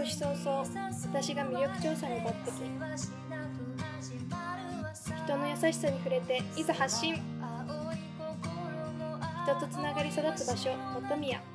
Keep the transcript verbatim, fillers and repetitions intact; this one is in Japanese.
年早々、私が魅力調査に抜擢。人の優しさに触れていざ発信。人とつながり育つ場所、本宮。